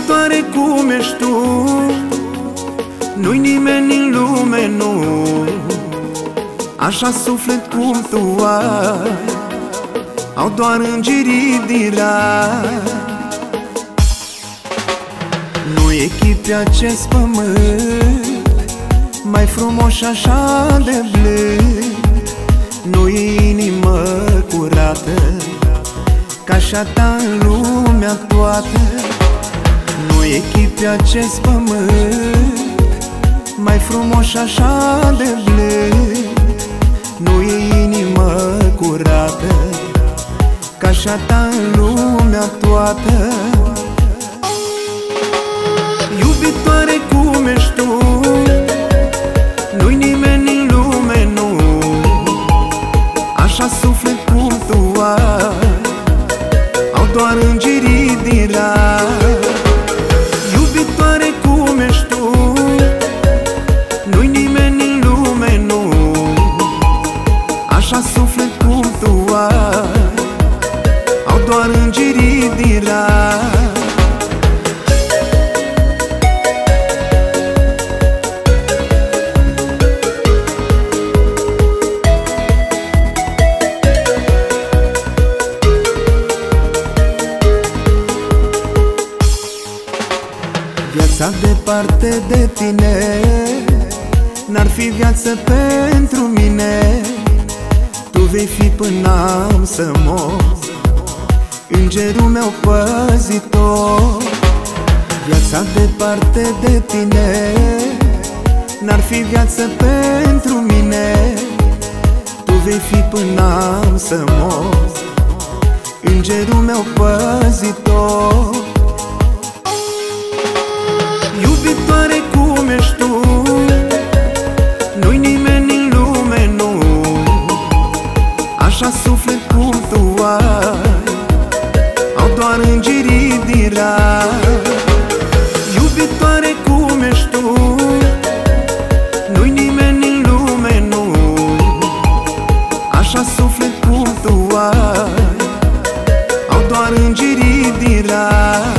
Iubitoare cum ești tu, nu-i nimeni în lume, nu, așa suflet cum tu ai, au doar îngerii din rai. Nu e pe acest pământ mai frumos și așa de blând, nu e inimă curată ca și a ta în lumea toată. Nu e pe acest pământ mai frumos și așa de blând, nu e inimă curată ca și a ta în lumea toată. Iubitoare cum ești tu, nu-i nimeni în lume, nu, așa suflet cum tu ai, au doar îngerii din rai. Iubitoare cum ești tu, nu-i nimeni în lume, nu, așa suflet cum tu ai, au doar îngerii din rai. Viața departe de tine n-ar fi viață pentru mine. Tu vei fi până am să mor, îngerul meu păzitor. Viața departe de tine n-ar fi viață pentru mine. Tu vei fi până am să mor, îngerul meu păzitor. Iubitoare cum ești tu, nu-i nimeni în lume, nu, așa suflet cum tu ai, au doar îngerii din rai. Iubitoare cum ești tu, nu-i nimeni în lume, nu, așa suflet cum tu ai, au doar îngerii din rai.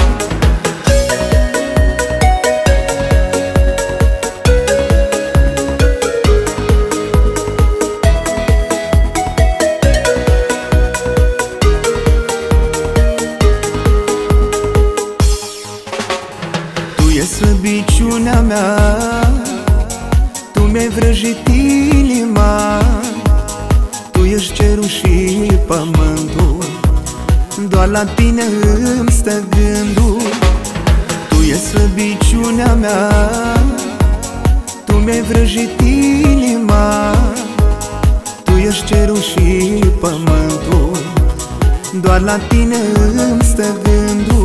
E slăbiciunea mea, tu mi-ai vrăjit inima, tu ești cerul și pământul, doar la tine îmi stă gândul. Tu e slăbiciunea mea, tu mi-ai vrăjit inima, tu ești cerul și pământul, doar la tine îmi stă gândul.